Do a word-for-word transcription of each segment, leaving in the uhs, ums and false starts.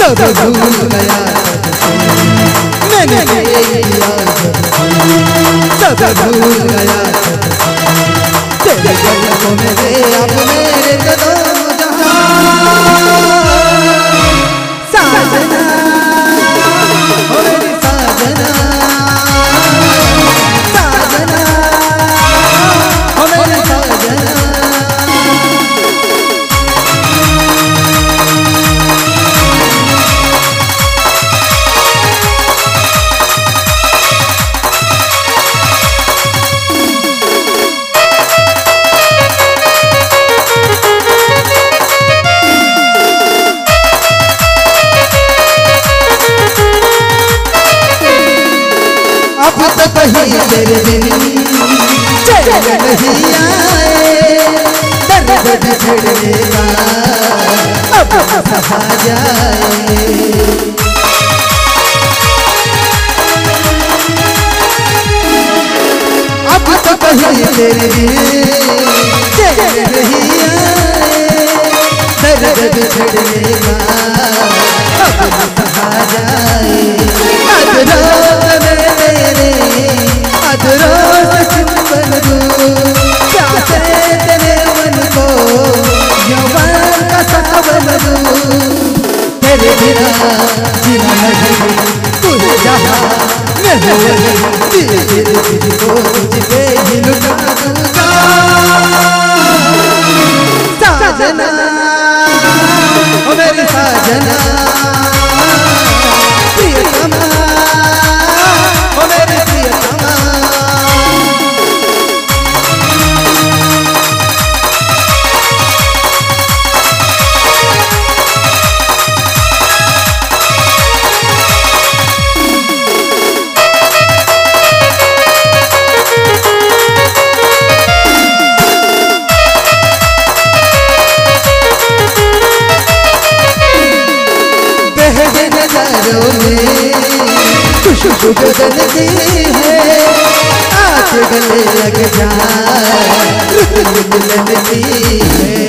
सब भूल गया मैंने किया सब भूल गया तेरे कदमों में थे अब मेरे कदम साजना ओ मेरी साजना साजना ओ मेरी साजना कहीं तेरे बिन चैन नहीं आए दर्द बिछड़ने का अब सहा जाए अब तो कहीं तेरे बिन चैन नहीं आए दर्द बिछड़ने का अब सहा जाए आज रात में तेरे आज रोज चुंबन दूं प्यासे तेरे मन को यौवन का सावन दूं तेरे बिना जीना नहीं तुझे जहाँ मैं दिल दिल तुझको तुझे ही लुटा दूंगा साजना ओ मेरी साजना प्रियतमा ओ मेरी प्रियतमा खुशबू बदलती है आज गले लग जा रुत मिलती है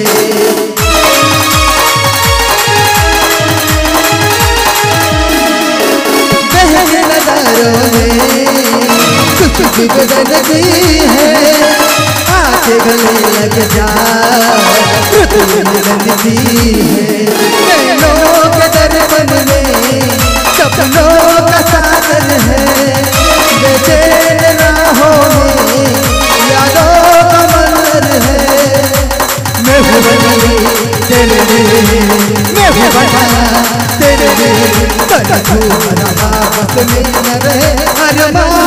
बहन नजारों में खुशबू बदलती है आज गले लग जा रुत मिलती है लोग दरबन में सपनों का सागर है बेचैन राहों में यादों का मंजर है मैं हूँ बनी तेरे लिए मैं हूँ बना तेरे लिए बना तू बना बस में न रहे अरमान